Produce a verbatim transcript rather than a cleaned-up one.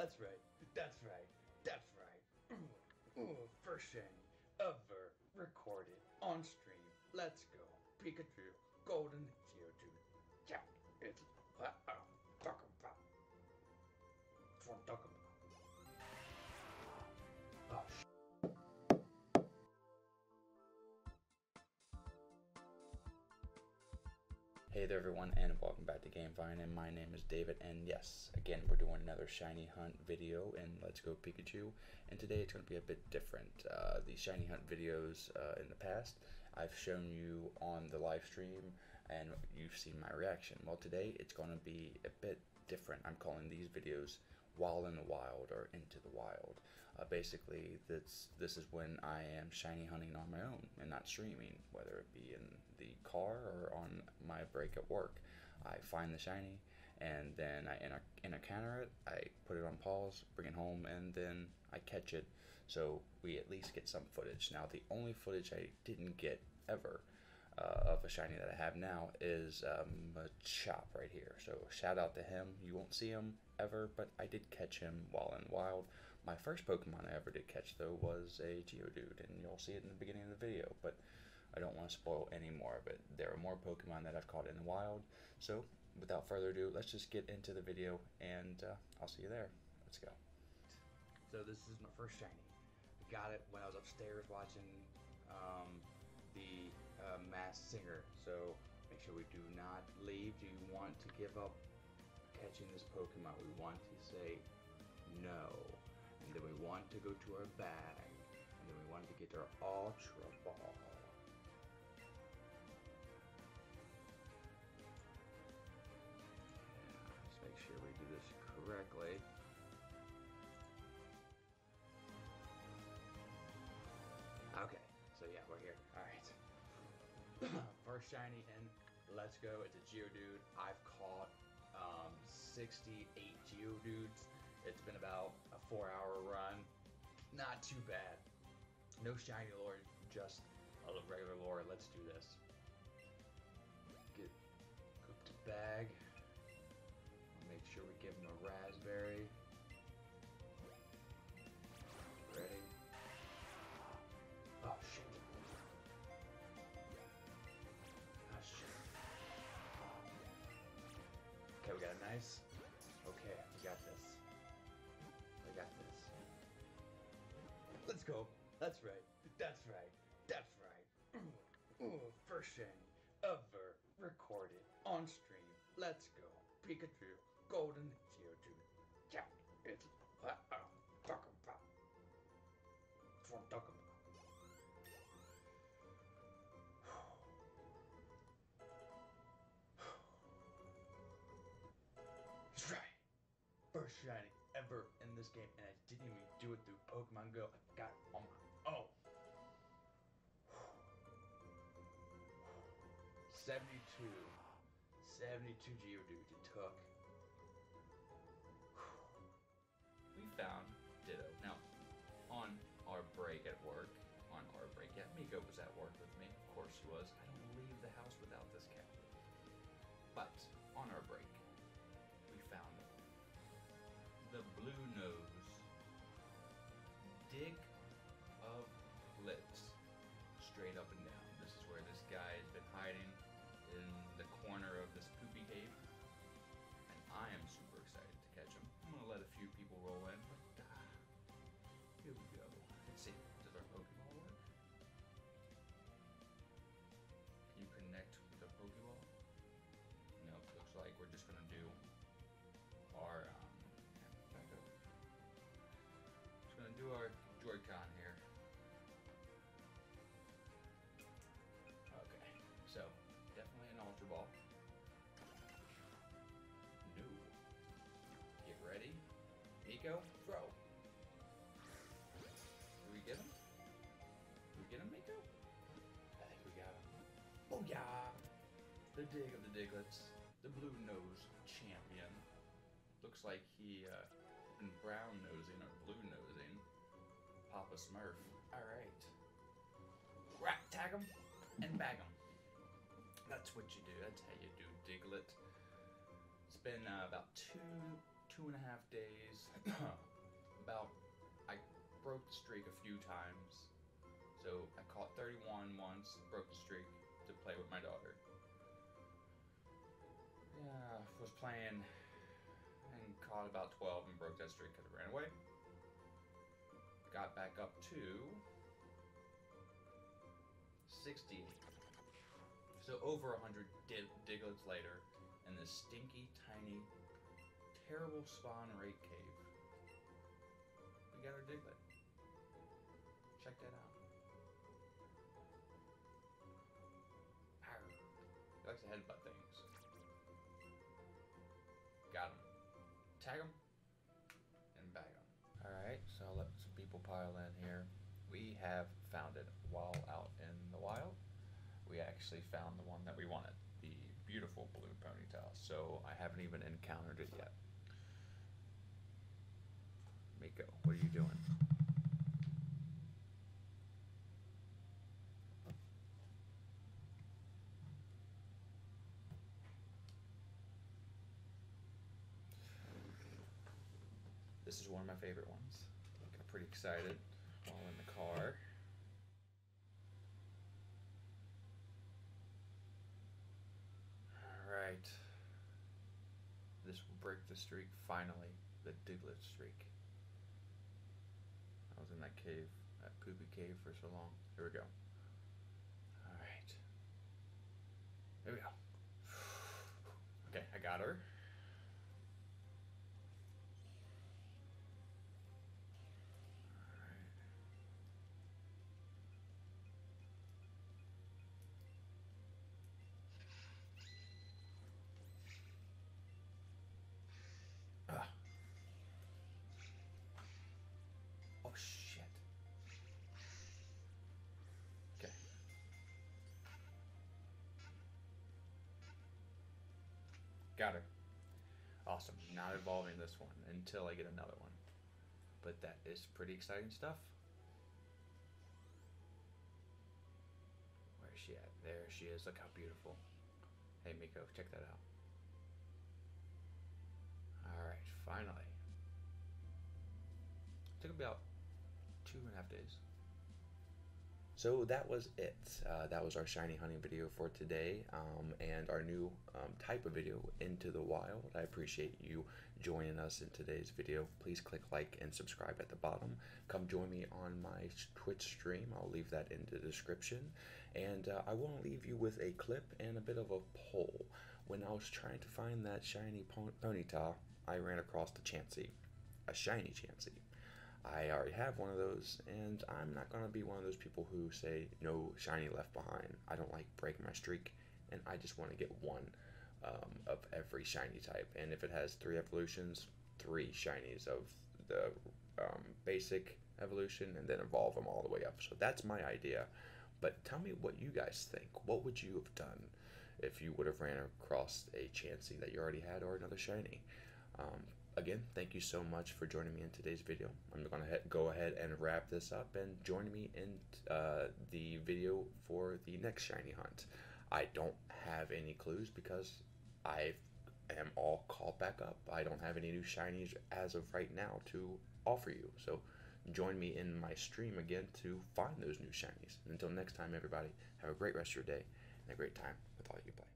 That's right. That's right. That's right. Ooh, ooh, first shiny ever recorded on stream. Let's go. Pikachu, Golden Geodude. Yeah, it's what I'm talking about. That's what I'm talking about. Oh, sh- Hey there everyone, and welcome back to GameVine, and my name is David, and yes, again, we're doing another shiny hunt video in Let's Go Pikachu, and today it's going to be a bit different. Uh, the shiny hunt videos uh, in the past, I've shown you on the live stream, and you've seen my reaction. Well, today it's going to be a bit different. I'm calling these videos While in the Wild or Into the Wild. Uh, basically, this this is when I am shiny hunting on my own and not streaming, whether it be in the car or on my break at work. I find the shiny, and then I enter, encounter it, I put it on pause, bring it home, and then I catch it, so we at least get some footage. Now, the only footage I didn't get ever Uh, of a shiny that I have now is um, a Chop right here. So shout out to him. You won't see him ever, but I did catch him while in wild. My first Pokemon I ever did catch though was a Geodude, and you'll see it in the beginning of the video, but I don't want to spoil any more of it. There are more Pokemon that I've caught in the wild, so without further ado, let's just get into the video, and uh, I'll see you there. Let's go. So this is my first shiny. I got it when I was upstairs watching um, the uh, Masked Singer. So make sure we do not leave. Do you want to give up catching this Pokemon? We want to say no. And then we want to go to our bag. And then we want to get our Ultra Ball. Yeah, just make sure we do this correctly. Okay, so yeah, we're here. Alright. First shiny in, let's go. It's a Geodude. I've caught um, sixty-eight Geodudes. It's been about a four hour run. Not too bad. No shiny lore, just a regular lore. Let's do this. Get cooked to bag. Make sure we give him a raspberry. Ready? Oh shit. Oh shit. Okay, we got a nice. Okay, we got this. We got this. Let's go. That's right. That's right. That's right. Ooh, ooh, first shiny ever recorded on stream. Let's go. Pikachu, Golden Geodude. Yeah, it's what I'm talking about. That's what I'm talking about. That's right. First shiny ever in this game, and I didn't even do it through Pokemon Go. I got it on my own. seventy-two. seventy-two Geodudes it took. We found Ditto. Now, on our break at work, on our break, yeah, Miko was at work with me. Of course she was. I don't leave the house without this cat. But on our break, we found the Blue Nose Dig of Lips, straight up and down. This is where this guy has been hiding in the corner of this poopy cave, and I am super excited to catch him. I'm gonna let a few people roll in, but uh, here we go. Let's see, does our Pokeball work? Can you connect with the Pokeball? No, it looks like we're just gonna do our um, back up. Just gonna do our Joy-Con here. Okay, so definitely an Ultra Ball. No. Get ready. Miko, throw. Do we get him? Do we get him, Miko? I think we got him. Oh yeah! The dig of the Diglets. The Blue Nose champion. Looks like he uh, been brown nosing or blue nosing Papa Smurf. Alright. Right, tag him and bag him. That's what you do. That's how you do Diglett. It's been uh, about two two two and a half days. About, I broke the streak a few times. So I caught thirty-one once, broke the streak to play with my daughter. Yeah, was playing and caught about twelve and broke that streak because it ran away. Got back up to sixty-eight. So over one hundred dig diglets later in this stinky, tiny, terrible spawn rate cave. We got our diglet. Check that out. Arr. He likes to headbutt things. Got him. Tag him and bag him. Alright, so let some people pile in here. We have found it while out in the wild. We actually found the one that we wanted, the beautiful blue ponytail. So I haven't even encountered it yet. Miko, what are you doing? This is one of my favorite ones. Got pretty excited while in the car. Alright. This will break the streak finally. The diglet streak. I was in that cave, that poopy cave for so long. Here we go. Alright. Here we go. Okay, I got her. Oh shit. Okay. Got her. Awesome. Not evolving this one until I get another one. But that is pretty exciting stuff. Where is she at? There she is. Look how beautiful. Hey Miko, check that out. Alright, finally. Took about two and a half days. So that was it. Uh, that was our shiny hunting video for today, um, and our new um, type of video, Into the Wild. I appreciate you joining us in today's video. Please click like and subscribe at the bottom. Come join me on my Twitch stream. I'll leave that in the description. And uh, I want to leave you with a clip and a bit of a poll. When I was trying to find that shiny ponyta, I ran across the Chansey, a shiny Chansey. I already have one of those, and I'm not going to be one of those people who say no shiny left behind. I don't like breaking my streak, and I just want to get one um, of every shiny type. And if it has three evolutions, three shinies of the um, basic evolution, and then evolve them all the way up. So that's my idea. But tell me what you guys think. What would you have done if you would have ran across a Chansey that you already had or another shiny? Um, Again, thank you so much for joining me in today's video. I'm going to go ahead and wrap this up, and join me in uh, the video for the next shiny hunt. I don't have any clues because I am all caught back up. I don't have any new shinies as of right now to offer you. So join me in my stream again to find those new shinies. Until next time, everybody, have a great rest of your day and a great time with all you play.